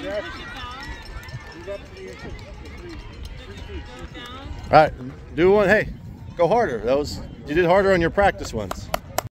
All right, do one. Hey, go harder. You did harder on your practice ones.